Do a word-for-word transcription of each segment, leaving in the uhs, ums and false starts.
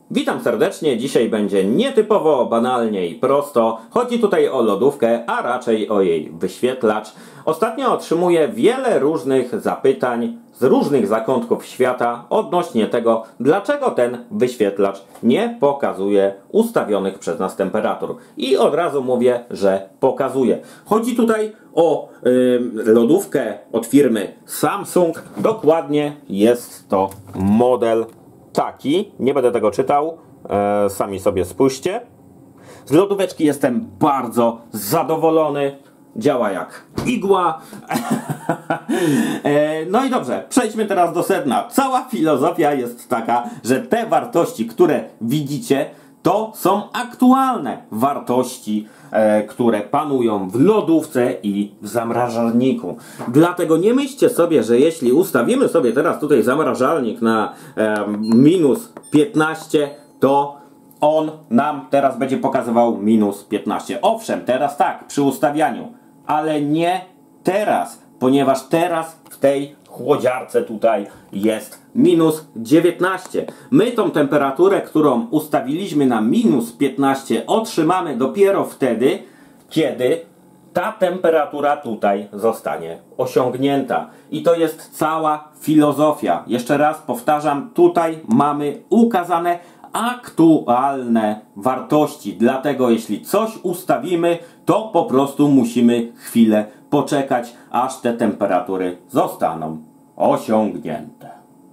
Witam serdecznie, dzisiaj będzie nietypowo, banalnie i prosto. Chodzi tutaj o lodówkę, a raczej o jej wyświetlacz. Ostatnio otrzymuję wiele różnych zapytań z różnych zakątków świata odnośnie tego, dlaczego ten wyświetlacz nie pokazuje ustawionych przez nas temperatur. I od razu mówię, że pokazuje. Chodzi tutaj o yy, lodówkę od firmy Samsung. Dokładnie jest to model taki, nie będę tego czytał, e, sami sobie spójrzcie. Z lodóweczki jestem bardzo zadowolony, działa jak igła. e, no i dobrze, przejdźmy teraz do sedna. Cała filozofia jest taka, że te wartości, które widzicie, to są aktualne wartości, e, które panują w lodówce i w zamrażalniku. Dlatego nie myślcie sobie, że jeśli ustawimy sobie teraz tutaj zamrażalnik na e, minus piętnaście, to on nam teraz będzie pokazywał minus piętnaście. Owszem, teraz tak, przy ustawianiu, ale nie teraz, ponieważ teraz w tej chłodziarce tutaj jest minus dziewiętnaście. My tą temperaturę, którą ustawiliśmy na minus piętnaście, otrzymamy dopiero wtedy, kiedy ta temperatura tutaj zostanie osiągnięta. I to jest cała filozofia. Jeszcze raz powtarzam, tutaj mamy ukazane aktualne wartości. Dlatego jeśli coś ustawimy, to po prostu musimy chwilę poczekać, aż te temperatury zostaną osiągnięte.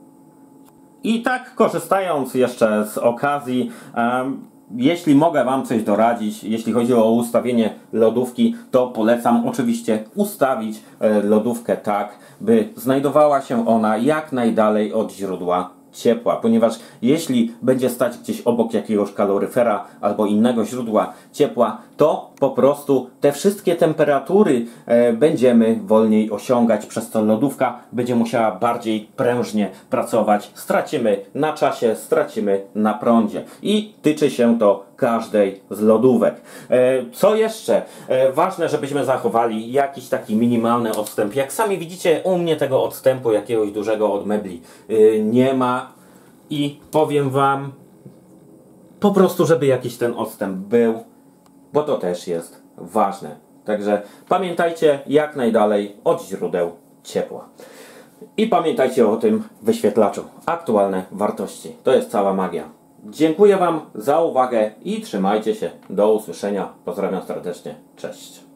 I tak, korzystając jeszcze z okazji, um, jeśli mogę Wam coś doradzić, jeśli chodzi o ustawienie lodówki, to polecam oczywiście ustawić e, lodówkę tak, by znajdowała się ona jak najdalej od źródła ciepła, ponieważ jeśli będzie stać gdzieś obok jakiegoś kaloryfera albo innego źródła ciepła, to po prostu te wszystkie temperatury e, będziemy wolniej osiągać, przez co lodówka będzie musiała bardziej prężnie pracować. Stracimy na czasie, stracimy na prądzie i tyczy się to każdej z lodówek. E, co jeszcze? E, ważne, żebyśmy zachowali jakiś taki minimalny odstęp. Jak sami widzicie, u mnie tego odstępu jakiegoś dużego od mebli e, nie ma i powiem Wam po prostu, żeby jakiś ten odstęp był, bo to też jest ważne. Także pamiętajcie jak najdalej od źródeł ciepła. I pamiętajcie o tym wyświetlaczu. Aktualne wartości. To jest cała magia. Dziękuję Wam za uwagę i trzymajcie się. Do usłyszenia. Pozdrawiam serdecznie. Cześć.